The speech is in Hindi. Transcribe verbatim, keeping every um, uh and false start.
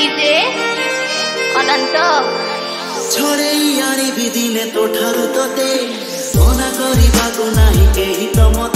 डीजे अनंत छड़े आनी भी दिने तो ठारू तोते मना करने को नहीं केही तो मत